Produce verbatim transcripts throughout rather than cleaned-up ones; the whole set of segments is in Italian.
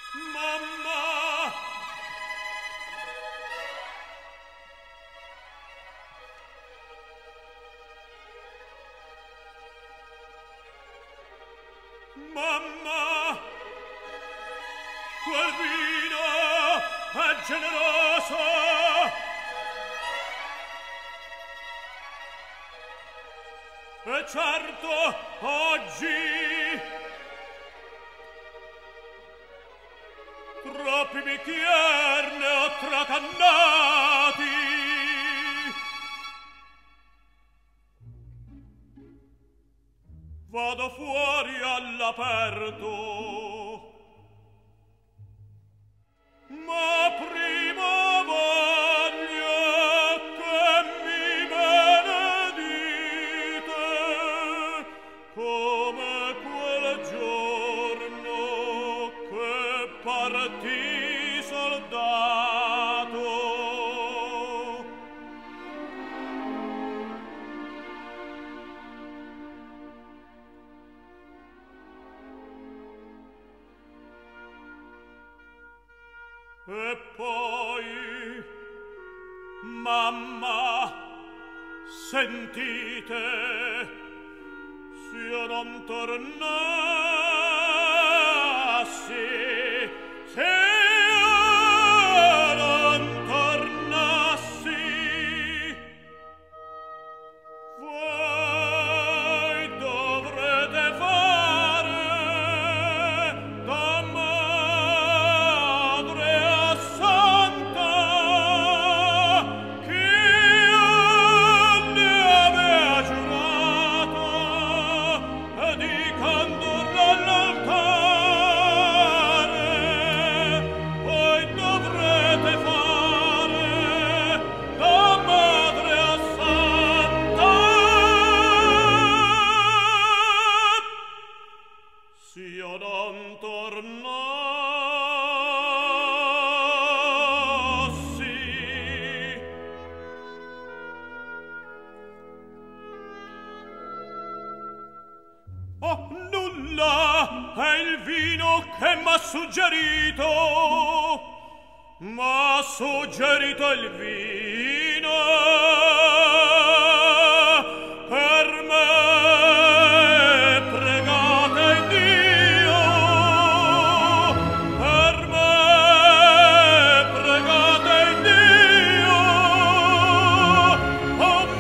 Mamma, mamma, quel vino è generoso. E certo oggi troppi bicchier ne ho tracannati. Vado fuori all'aperto, ma prima voglio che mi benedite come quel giorno che partì soldato. E poi, mamma, sentite, s'io non tornassi, se io non tornassi, voi dovrete fare da madre a santa, che io ne avea giurato di condurla all'altare. Voi dovrete fare da madre a santa, s'io non tornassi. Oh, nulla è il vino che m'ha suggerito, m'ha suggerito il vino per me. Pregate Dio, per me pregate Dio. Un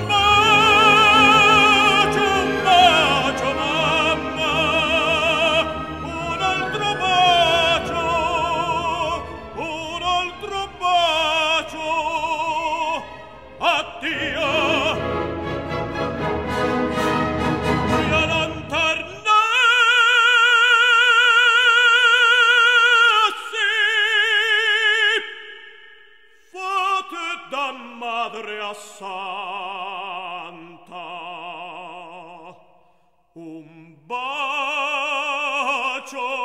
bacio, un bacio, mamma, un altro bacio, un altro bacio. Addio. Io non tornassi, fate da madre a santa un bacio.